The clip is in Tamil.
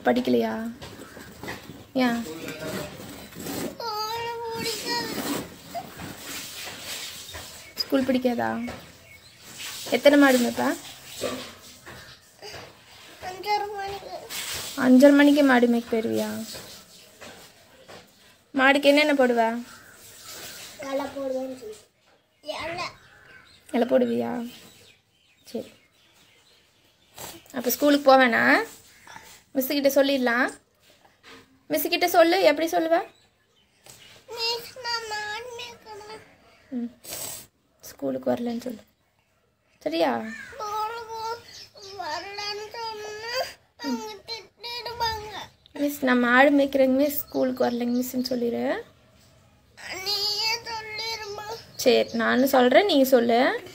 படிக்கலையா? ஏன்? ஸ்கூல் பிடிக்காதா? எத்தனை மாடு மேய்ப்பா? 5:30 மணிக்கு மாடு மேய்க்க போயிடுவியா? மாடுக்கு என்னென்ன போடுவா? இலை போடுவியா? சரி, அப்போ ஸ்கூலுக்கு போவேனா? மிஸ்ஸுக்கிட்ட சொல்லிடலாம். மிஸ்ஸுக்கிட்ட சொல்லு. எப்படி சொல்லுவேன்? ஸ்கூலுக்கு வரலன்னு சொல்லு. சரியா? மிஸ் நான் மாடு மேய்க்கிறேங்க மிஸ், ஸ்கூலுக்கு வரலைங்க மிஸ்ன்னு சொல்லிடு. சரி, நானும் சொல்கிறேன், நீ சொல்லு.